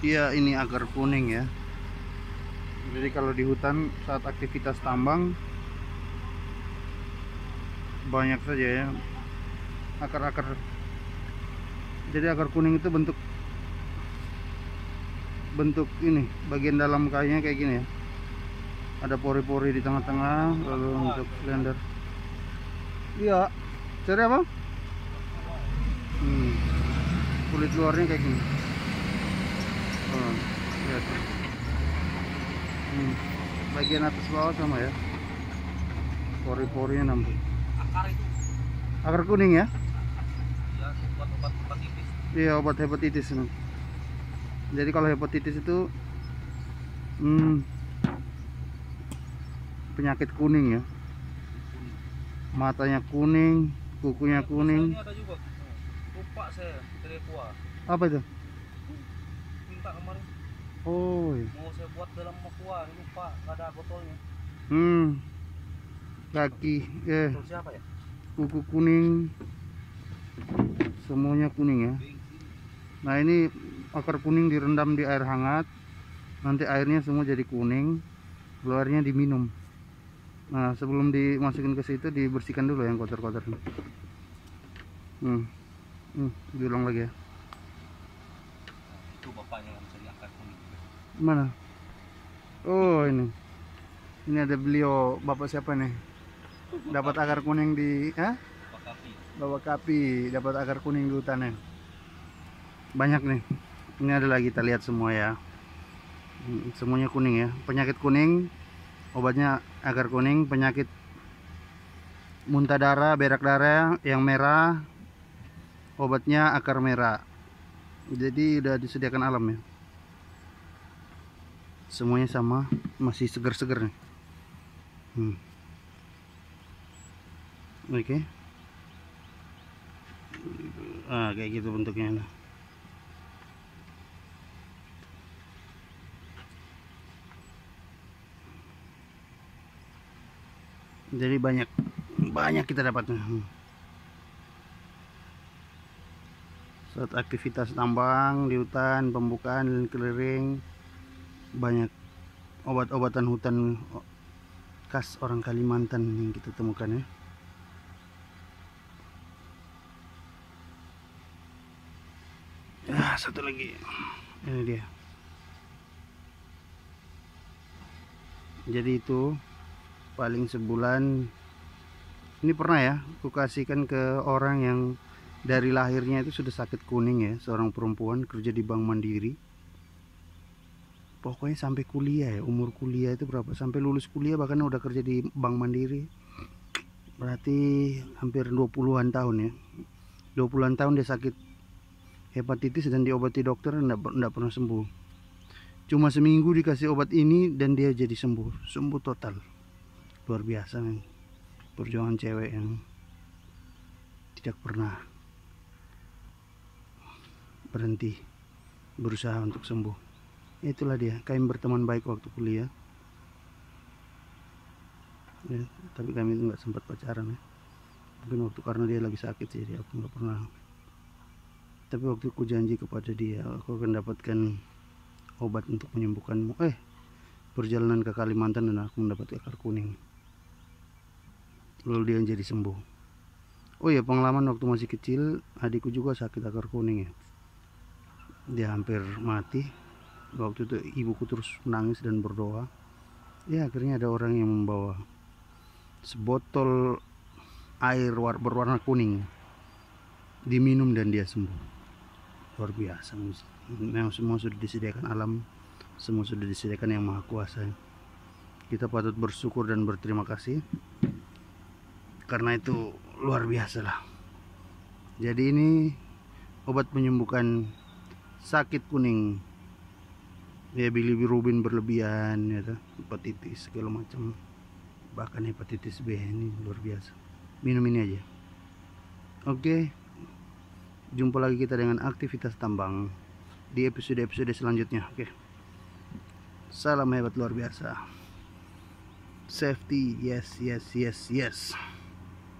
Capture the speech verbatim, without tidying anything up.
dia ini agar kuning ya. Jadi kalau di hutan saat aktivitas tambang banyak saja ya akar-akar. Jadi akar kuning itu bentuk bentuk ini bagian dalam kayunya kayak gini ya. Ada pori-pori di tengah-tengah, lalu untuk slender. Iya, cari apa? Hmm. Kulit luarnya kayak gini. Oh, lihat. Hmm. Bagian atas bawah sama ya. Pori-porinya nampak. Akar itu. Akar kuning ya? Ya, buat obat hepatitis. Iya, obat hepatitis. Jadi kalau hepatitis itu hmm, penyakit kuning ya. Matanya kuning, kukunya kuning. Ini ada juga. Lupa saya, Trepua. Apa itu? Minta kemarin. Oh, iya. Mau saya buat dalam aqua, lupa, nggak ada botolnya. Hmm. Kaki, eh, Botol siapa ya? kuku kuning. Semuanya kuning ya. Nah, ini akar kuning direndam di air hangat. Nanti airnya semua jadi kuning. Luarnya diminum. Nah, sebelum dimasukin ke situ dibersihkan dulu yang kotor-kotor. Hmm. Hmm, diulang lagi ya. Itu bapaknya yang bisa diangkat kuning. Mana? Oh, ini. Ini ada beliau, bapak siapa nih? Dapat akar kuning di, ah? Bapak Kapi. Bapak Kapi, dapat akar kuning di hutannya. Banyak nih. Ini ada lagi, kita lihat semua ya. Hmm, semuanya kuning ya. Penyakit kuning, obatnya akar kuning. Penyakit muntah darah, berak darah yang merah, obatnya akar merah. Jadi udah disediakan alam ya. Semuanya sama, masih seger-seger nih. Hmm. Oke. Okay. Ah, kayak gitu bentuknya. Jadi banyak banyak kita dapatnya. Saat aktivitas tambang di hutan, pembukaan dan keliling, banyak obat-obatan hutan khas orang Kalimantan yang kita temukan ya. Ah, satu lagi. Ini dia. Jadi itu paling sebulan ini pernah ya aku kasihkan ke orang yang dari lahirnya itu sudah sakit kuning ya, seorang perempuan kerja di Bank Mandiri. Pokoknya sampai kuliah ya, umur kuliah itu berapa, sampai lulus kuliah bahkan udah kerja di Bank Mandiri. Berarti hampir dua puluhan tahun ya. dua puluhan tahun dia sakit hepatitis dan diobati dokter enggak, enggak pernah sembuh. Cuma seminggu dikasih obat ini dan dia jadi sembuh, sembuh total. Luar biasa men. Perjuangan cewek yang tidak pernah berhenti berusaha untuk sembuh. Itulah dia, kami berteman baik waktu kuliah ya, tapi kami nggak sempat pacaran ya. Mungkin waktu karena dia lagi sakit sih, jadi aku nggak pernah. Tapi waktu aku janji kepada dia aku akan dapatkan obat untuk menyembuhkanmu. Eh, perjalanan ke Kalimantan dan aku mendapat akar kuning. Lalu dia jadi sembuh. Oh ya, pengalaman waktu masih kecil, adikku juga sakit akar kuning ya. Dia hampir mati. Waktu itu ibuku terus menangis dan berdoa. Ya akhirnya ada orang yang membawa sebotol air berwarna kuning, diminum dan dia sembuh. Luar biasa. Memang semua sudah disediakan alam, semua sudah disediakan yang maha kuasa. Kita patut bersyukur dan berterima kasih, karena itu luar biasa lah. Jadi ini obat menyembuhkan sakit kuning ya, bilirubin berlebihan ya, hepatitis segala macam, bahkan hepatitis B. Ini luar biasa. Minum ini aja. Oke, jumpa lagi kita dengan aktivitas tambang di episode-episode selanjutnya. Oke, salam hebat luar biasa. Safety, yes, yes, yes, yes.